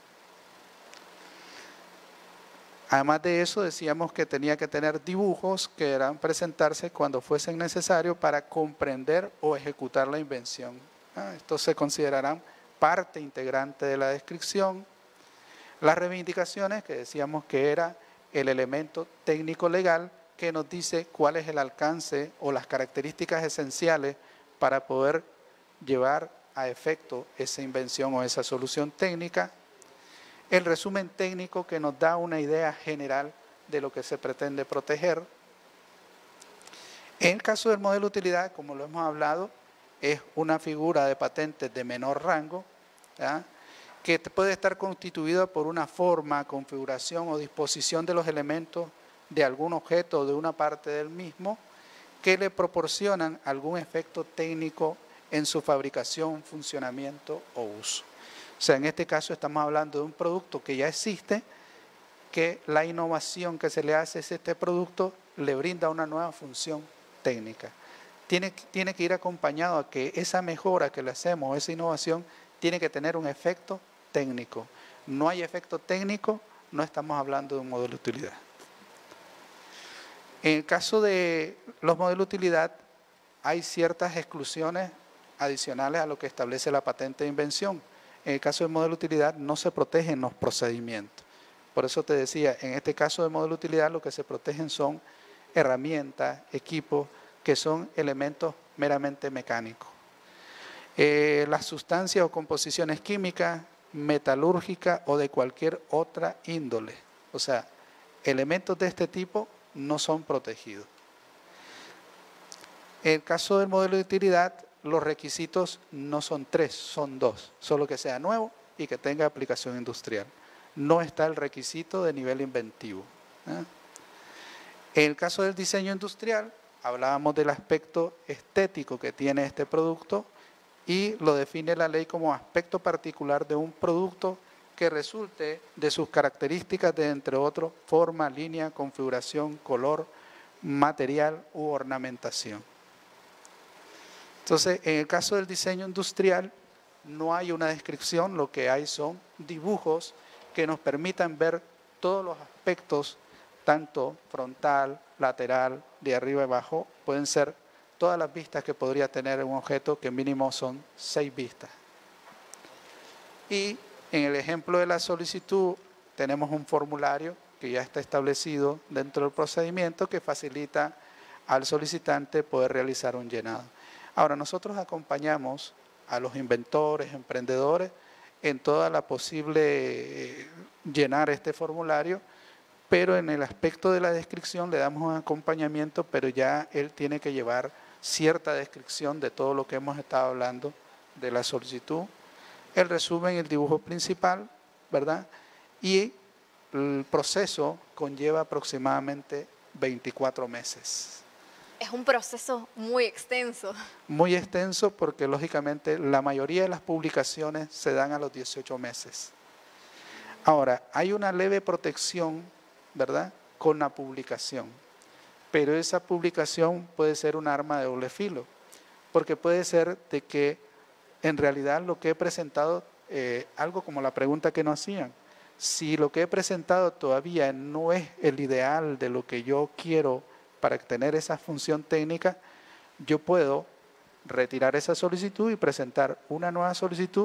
Speaker 1: Además de eso, decíamos que tenía que tener dibujos que eran presentarse cuando fuesen necesarios para comprender o ejecutar la invención. Ah, estos se considerarán parte integrante de la descripción. Las reivindicaciones, que decíamos que era el elemento técnico-legal que nos dice cuál es el alcance o las características esenciales para poder llevar a efecto esa invención o esa solución técnica. El resumen técnico, que nos da una idea general de lo que se pretende proteger. En el caso del modelo de utilidad, como lo hemos hablado, es una figura de patentes de menor rango, ¿ya?, que puede estar constituida por una forma, configuración o disposición de los elementos de algún objeto o de una parte del mismo que le proporcionan algún efecto técnico en su fabricación, funcionamiento o uso. O sea, en este caso estamos hablando de un producto que ya existe, que la innovación que se le hace a este producto le brinda una nueva función técnica. Tiene, tiene que ir acompañado a que esa mejora que le hacemos, esa innovación, tiene que tener un efecto técnico. No hay efecto técnico, no estamos hablando de un modelo de utilidad. En el caso de los modelos de utilidad, hay ciertas exclusiones adicionales a lo que establece la patente de invención. En el caso del modelo de utilidad no se protegen los procedimientos. Por eso te decía, en este caso del modelo de utilidad lo que se protegen son herramientas, equipos, que son elementos meramente mecánicos. Eh, las sustancias o composiciones químicas, metalúrgicas o de cualquier otra índole. O sea, elementos de este tipo no son protegidos. En el caso del modelo de utilidad, los requisitos no son tres, son dos. Solo que sea nuevo y que tenga aplicación industrial. No está el requisito de nivel inventivo. ¿eh? En el caso del diseño industrial, hablábamos del aspecto estético que tiene este producto y lo define la ley como aspecto particular de un producto que resulte de sus características de, entre otros, forma, línea, configuración, color, material u ornamentación. Entonces, en el caso del diseño industrial, no hay una descripción, lo que hay son dibujos que nos permitan ver todos los aspectos, tanto frontal, lateral, de arriba y abajo, pueden ser todas las vistas que podría tener un objeto, que mínimo son seis vistas. Y en el ejemplo de la solicitud tenemos un formulario que ya está establecido dentro del procedimiento que facilita al solicitante poder realizar un llenado. Ahora, nosotros acompañamos a los inventores, emprendedores, en toda la posible eh, llenar este formulario, pero en el aspecto de la descripción le damos un acompañamiento, pero ya él tiene que llevar cierta descripción de todo lo que hemos estado hablando de la solicitud, el resumen, el dibujo principal, ¿verdad? Y el proceso conlleva aproximadamente veinticuatro meses.
Speaker 2: Es un proceso muy extenso.
Speaker 1: Muy extenso porque, lógicamente, la mayoría de las publicaciones se dan a los dieciocho meses. Ahora, hay una leve protección, ¿verdad?, con la publicación. Pero esa publicación puede ser un arma de doble filo, porque puede ser de que en realidad lo que he presentado, eh, algo como la pregunta que nos hacían, si lo que he presentado todavía no es el ideal de lo que yo quiero para tener esa función técnica, yo puedo retirar esa solicitud y presentar una nueva solicitud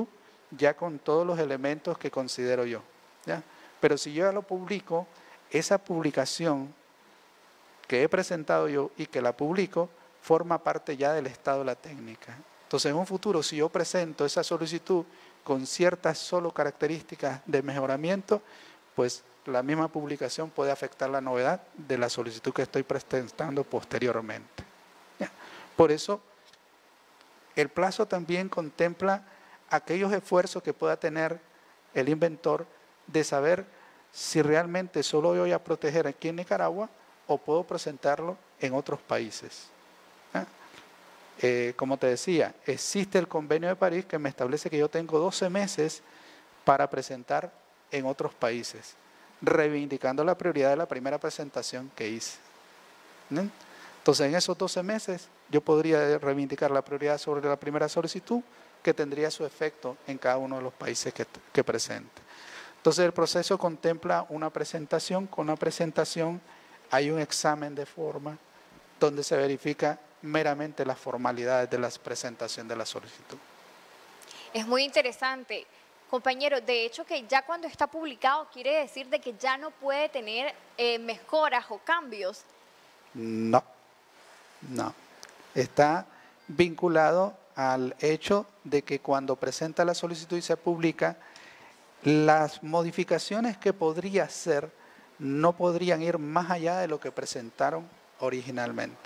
Speaker 1: ya con todos los elementos que considero yo, ¿ya? Pero si yo ya lo publico, esa publicación que he presentado yo y que la publico, forma parte ya del estado de la técnica. Entonces, en un futuro, si yo presento esa solicitud con ciertas solo características de mejoramiento, pues la misma publicación puede afectar la novedad de la solicitud que estoy presentando posteriormente. ¿Ya? Por eso, el plazo también contempla aquellos esfuerzos que pueda tener el inventor de saber si realmente solo voy a proteger aquí en Nicaragua o puedo presentarlo en otros países. ¿Ya? Eh, como te decía, existe el Convenio de París que me establece que yo tengo doce meses para presentar en otros países, reivindicando la prioridad de la primera presentación que hice. ¿Sí? Entonces, en esos doce meses, yo podría reivindicar la prioridad sobre la primera solicitud, que tendría su efecto en cada uno de los países que, que presente. Entonces, el proceso contempla una presentación. Con una presentación hay un examen de forma donde se verifica meramente las formalidades de la presentación de la solicitud.
Speaker 2: Es muy interesante. Compañero, de hecho que ya cuando está publicado quiere decir de que ya no puede tener eh, mejoras o cambios.
Speaker 1: No, no. Está vinculado al hecho de que cuando presenta la solicitud y se publica, las modificaciones que podría hacer no podrían ir más allá de lo que presentaron originalmente.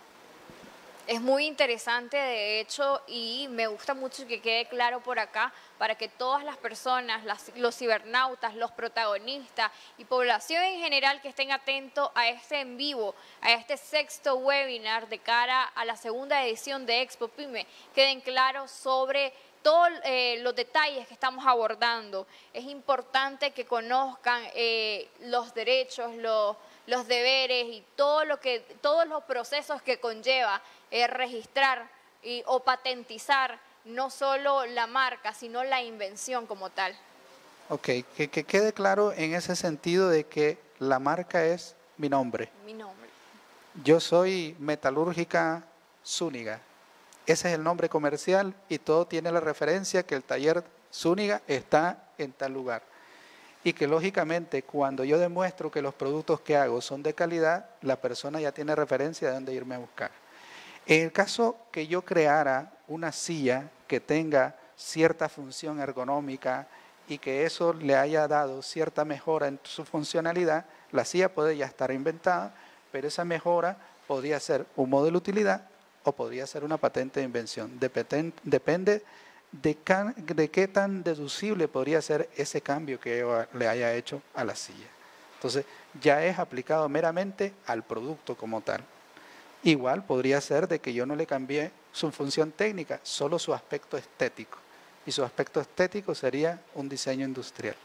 Speaker 2: Es muy interesante, de hecho, y me gusta mucho que quede claro por acá para que todas las personas, las, los cibernautas, los protagonistas y población en general que estén atentos a este en vivo, a este sexto webinar de cara a la segunda edición de Expo Pyme, queden claros sobre todos eh, los detalles que estamos abordando. Es importante que conozcan eh, los derechos, los, los deberes y todo lo que, todos los procesos que conlleva eh, registrar y, o patentizar no solo la marca, sino la invención como tal.
Speaker 1: Ok, que, que quede claro en ese sentido de que la marca es mi nombre.
Speaker 2: Mi nombre.
Speaker 1: Yo soy Metalúrgica Zúñiga. Ese es el nombre comercial y todo tiene la referencia que el taller Zúñiga está en tal lugar. Y que lógicamente cuando yo demuestro que los productos que hago son de calidad, la persona ya tiene referencia de dónde irme a buscar. En el caso que yo creara una silla que tenga cierta función ergonómica y que eso le haya dado cierta mejora en su funcionalidad, la silla puede ya estar inventada, pero esa mejora podría ser un modelo de utilidad o podría ser una patente de invención. Depende de, can, de qué tan deducible podría ser ese cambio que yo le haya hecho a la silla. Entonces, ya es aplicado meramente al producto como tal. Igual podría ser de que yo no le cambié su función técnica, solo su aspecto estético. Y su aspecto estético sería un diseño industrial.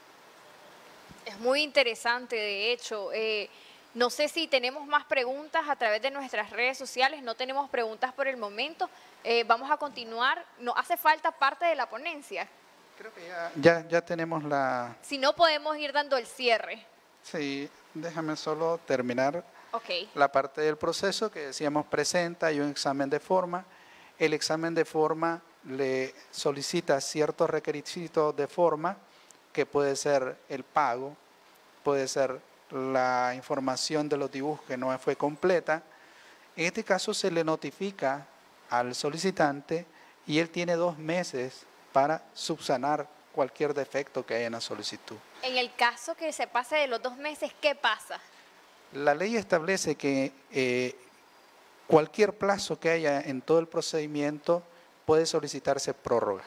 Speaker 2: Es muy interesante, de hecho. Eh, no sé si tenemos más preguntas a través de nuestras redes sociales. No tenemos preguntas por el momento. Eh, vamos a continuar. ¿No hace falta parte de la ponencia?
Speaker 1: Creo que ya, ya, ya tenemos la...
Speaker 2: Si no, podemos ir dando el cierre.
Speaker 1: Sí, déjame solo terminar.
Speaker 2: Okay.
Speaker 1: La parte del proceso que decíamos presenta, hay un examen de forma. El examen de forma le solicita ciertos requisitos de forma, que puede ser el pago, puede ser la información de los dibujos que no fue completa. En este caso se le notifica al solicitante y él tiene dos meses para subsanar cualquier defecto que haya en la solicitud.
Speaker 2: En el caso que se pase de los dos meses, ¿qué pasa?
Speaker 1: La ley establece que eh, cualquier plazo que haya en todo el procedimiento puede solicitarse prórroga,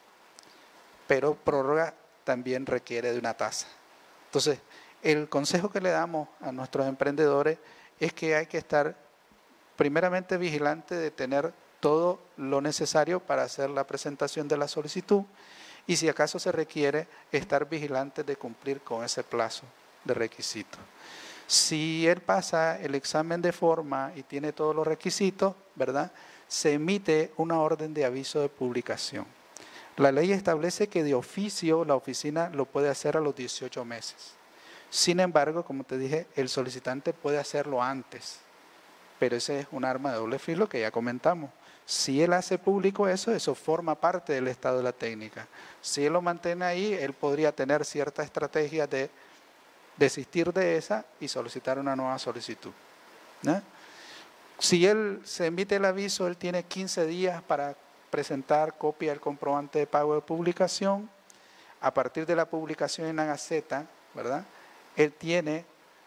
Speaker 1: pero prórroga también requiere de una tasa. Entonces, el consejo que le damos a nuestros emprendedores es que hay que estar primeramente vigilante de tener todo lo necesario para hacer la presentación de la solicitud y si acaso se requiere, estar vigilante de cumplir con ese plazo de requisito. Si él pasa el examen de forma y tiene todos los requisitos, ¿verdad?, se emite una orden de aviso de publicación. La ley establece que de oficio la oficina lo puede hacer a los dieciocho meses. Sin embargo, como te dije, el solicitante puede hacerlo antes, pero ese es un arma de doble filo que ya comentamos. Si él hace público eso, eso forma parte del estado de la técnica. Si él lo mantiene ahí, él podría tener cierta estrategia de desistir de esa y solicitar una nueva solicitud, ¿no? Si él se emite el aviso, él tiene quince días para presentar copia del comprobante de pago de publicación. A partir de la publicación en la Gaceta, ¿verdad?, él tiene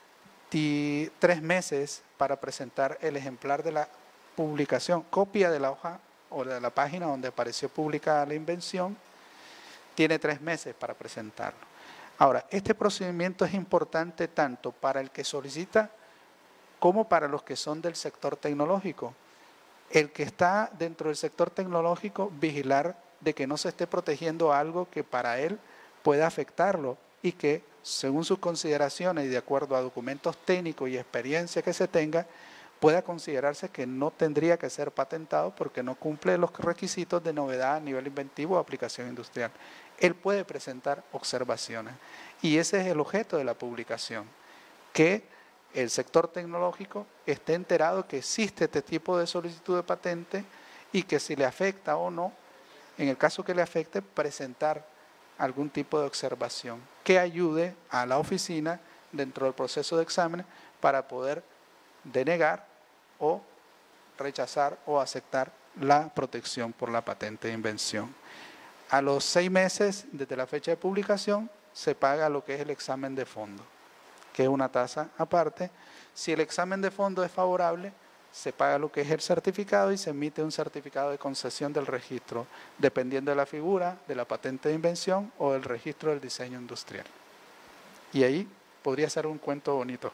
Speaker 1: tres meses para presentar el ejemplar de la publicación, copia de la hoja o de la página donde apareció publicada la invención, tiene tres meses para presentarlo. Ahora, este procedimiento es importante tanto para el que solicita como para los que son del sector tecnológico. El que está dentro del sector tecnológico, vigilar de que no se esté protegiendo algo que para él pueda afectarlo y que, según sus consideraciones y de acuerdo a documentos técnicos y experiencia que se tenga, pueda considerarse que no tendría que ser patentado porque no cumple los requisitos de novedad a nivel inventivo o aplicación industrial. Él puede presentar observaciones y ese es el objeto de la publicación, que el sector tecnológico esté enterado que existe este tipo de solicitud de patente y que si le afecta o no, en el caso que le afecte, presentar algún tipo de observación que ayude a la oficina dentro del proceso de examen para poder denegar o rechazar o aceptar la protección por la patente de invención. A los seis meses desde la fecha de publicación se paga lo que es el examen de fondo, que es una tasa aparte. Si el examen de fondo es favorable, se paga lo que es el certificado y se emite un certificado de concesión del registro, dependiendo de la figura, de la patente de invención o del registro del diseño industrial. Y ahí podría ser un cuento bonito.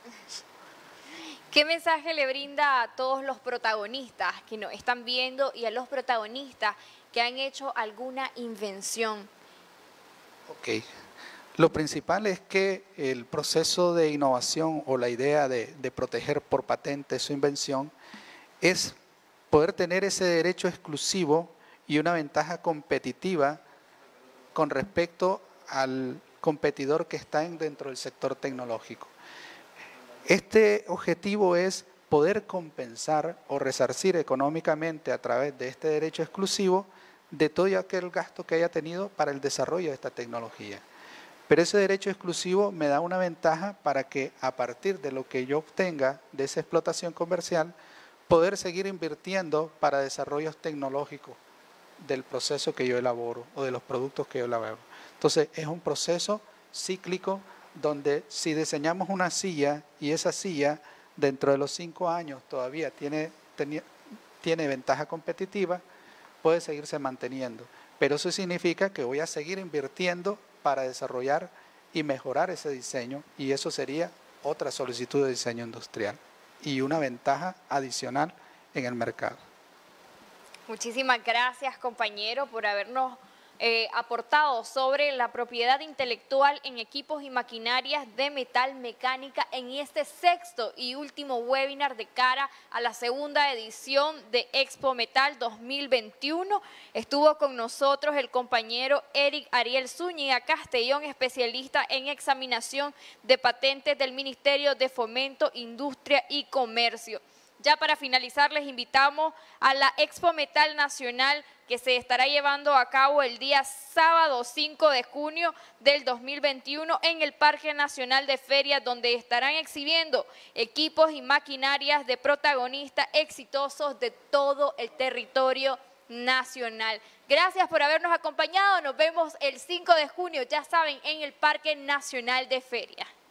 Speaker 2: ¿Qué mensaje le brinda a todos los protagonistas que nos están viendo y a los protagonistas que han hecho alguna invención?
Speaker 1: Ok. Lo principal es que el proceso de innovación o la idea de, de proteger por patente su invención es poder tener ese derecho exclusivo y una ventaja competitiva con respecto al competidor que está dentro del sector tecnológico. Este objetivo es poder compensar o resarcir económicamente a través de este derecho exclusivo de todo aquel gasto que haya tenido para el desarrollo de esta tecnología. Pero ese derecho exclusivo me da una ventaja para que a partir de lo que yo obtenga de esa explotación comercial, poder seguir invirtiendo para desarrollos tecnológicos del proceso que yo elaboro o de los productos que yo elaboro. Entonces es un proceso cíclico donde si diseñamos una silla y esa silla dentro de los cinco años todavía tiene, tiene, tiene ventaja competitiva, puede seguirse manteniendo. Pero eso significa que voy a seguir invirtiendo para desarrollar y mejorar ese diseño y eso sería otra solicitud de diseño industrial y una ventaja adicional en el mercado.
Speaker 2: Muchísimas gracias, compañero, por habernos eh, aportado sobre la propiedad intelectual en equipos y maquinarias de metal mecánica en este sexto y último webinar de cara a la segunda edición de Expo Metal dos mil veintiuno. Estuvo con nosotros el compañero Eric Ariel Zúñiga Castellón, especialista en examinación de patentes del Ministerio de Fomento, Industria y Comercio. Ya para finalizar, les invitamos a la Expo Metal Nacional que se estará llevando a cabo el día sábado cinco de junio del dos mil veintiuno en el Parque Nacional de Ferias, donde estarán exhibiendo equipos y maquinarias de protagonistas exitosos de todo el territorio nacional. Gracias por habernos acompañado. Nos vemos el cinco de junio, ya saben, en el Parque Nacional de Ferias.